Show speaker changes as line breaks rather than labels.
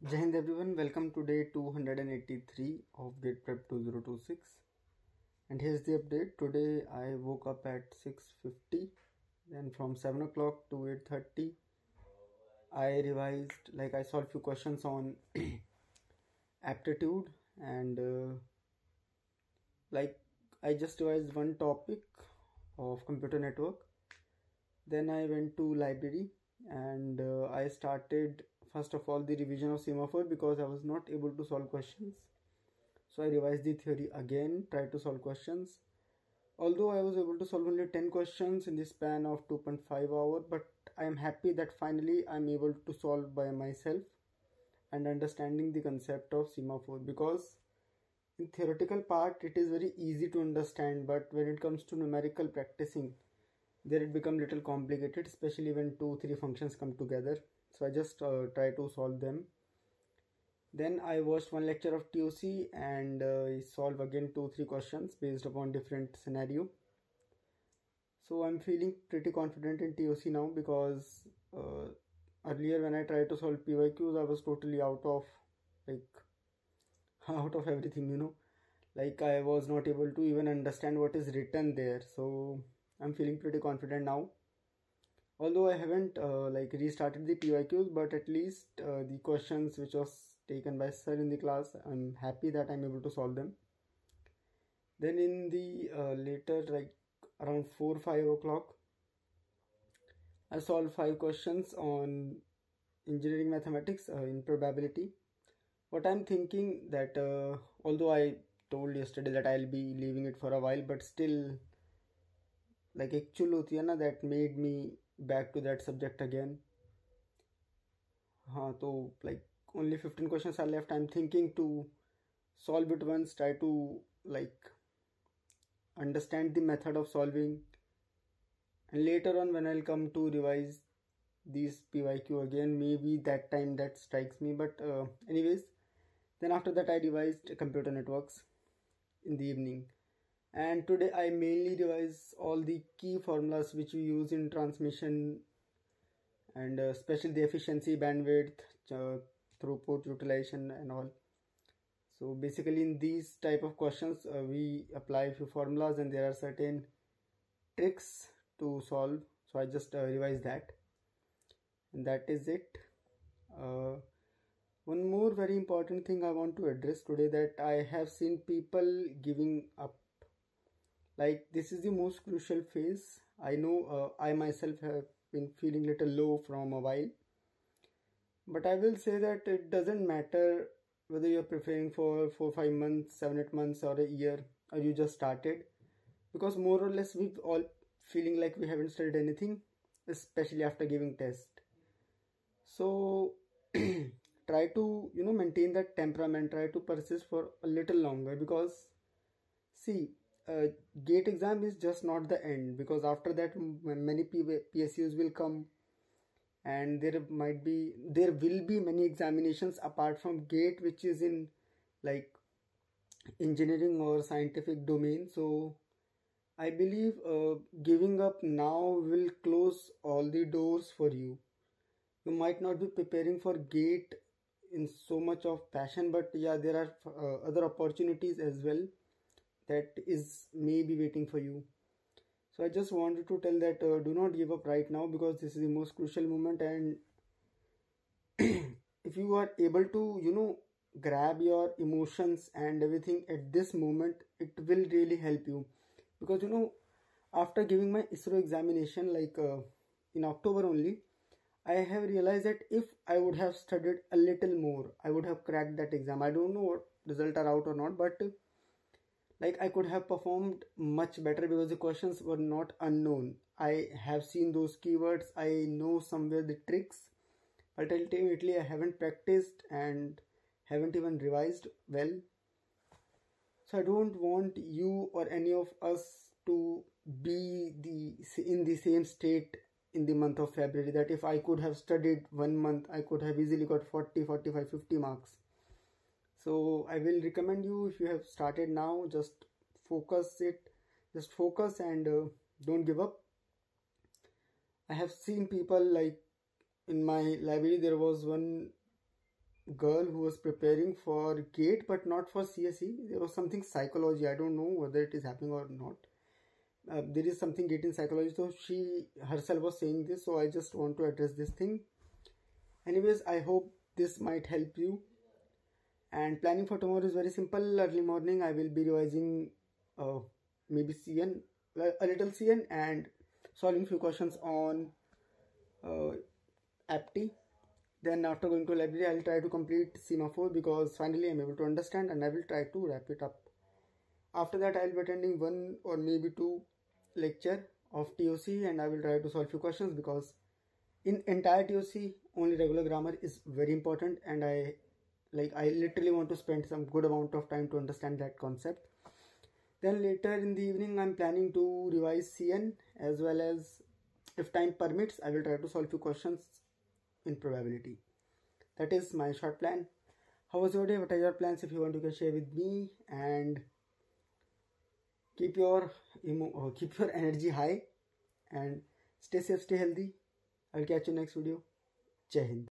Jai Hind everyone, welcome to day 283 of Gate Prep 2026. And here's the update. Today I woke up at 6:50, then from 7 o'clock to 8:30 I revised, I solved few questions on aptitude and I just revised one topic of computer network. Then I went to library and I started first of all the revision of semaphore because I was not able to solve questions. So I revised the theory again, tried to solve questions. Although I was able to solve only 10 questions in the span of 2.5 hours, but I am happy that finally I am able to solve by myself and understanding the concept of semaphore, because in theoretical part it is very easy to understand, but when it comes to numerical practicing, there it becomes little complicated, especially when 2-3 functions come together. So I just try to solve them. Then I watched one lecture of TOC and I solved again 2-3 questions based upon different scenario. So I'm feeling pretty confident in TOC now, because earlier when I tried to solve PYQs I was totally out of out of everything. I was not able to even understand what is written there. So I'm feeling pretty confident now. Although I haven't restarted the PYQs, but at least the questions which was taken by sir in the class, I'm happy that I'm able to solve them. Then in the later, around 4-5 o'clock, I solved 5 questions on engineering mathematics in probability. What I'm thinking that although I told yesterday that I'll be leaving it for a while, but still एक चुल होती है ना, that made me back to that subject again. हाँ, तो only 15 questions are left. I'm thinking to solve it once, try to understand the method of solving, and later on when I'll come to revise these PYQ again, maybe that time that strikes me. But anyways, then after that I revised computer networks in the evening, and today I mainly revise all the key formulas which we use in transmission, and especially the efficiency, bandwidth, throughput, utilization and all. So basically in these type of questions we apply a few formulas and there are certain tricks to solve. So I just revise that, and that is it. One more very important thing I want to address today, that I have seen people giving up. This is the most crucial phase. I know I myself have been feeling little low from a while, but I will say that it doesn't matter whether you're preparing for 4-5 months, 7-8 months or a year, or you just started, because more or less we've all feeling like we haven't studied anything, especially after giving test. So try to maintain that temperament, try to persist for a little longer, because see, gate exam is just not the end, because after that many PSUs will come, and there will be many examinations apart from gate which is in engineering or scientific domain. So I believe giving up now will close all the doors for you. You might not be preparing for gate in so much of passion, but yeah, there are other opportunities as well that is maybe waiting for you. So I just wanted to tell that do not give up right now, because this is the most crucial moment, and if you are able to grab your emotions and everything at this moment, it will really help you. Because after giving my ISRO examination in October only, I have realized that if I would have studied a little more, I would have cracked that exam. I don't know what results are out or not, but I could have performed much better, because the questions were not unknown. I have seen those keywords, I know somewhere the tricks, but ultimately I haven't practiced and haven't even revised well. So I don't want you or any of us to be in the same state in the month of February, that if I could have studied 1 month, I could have easily got 40, 45, 50 marks. So I will recommend you, if you have started now, just focus and don't give up. I have seen people in my library, there was one girl who was preparing for GATE but not for CSE. There was something psychology. I don't know whether it is happening or not. There is something GATE in psychology. So she herself was saying this. So I just want to address this thing. Anyways, I hope this might help you. And planning for tomorrow is very simple. Early morning, I will be revising maybe CN, a little CN, and solving few questions on APTI. Then after going to library, I will try to complete Semaphore because finally I am able to understand, and I will try to wrap it up. After that, I will be attending one or maybe two lecture of TOC, and I will try to solve few questions because in entire TOC only regular grammar is very important, and I literally want to spend some good amount of time to understand that concept. Then later in the evening, I'm planning to revise CN, as well as, if time permits, I will try to solve few questions in probability. That is my short plan. How was your day? What are your plans? If you want, you can share with me, and keep your energy high and stay safe, stay healthy. I'll catch you next video. Jai Hind.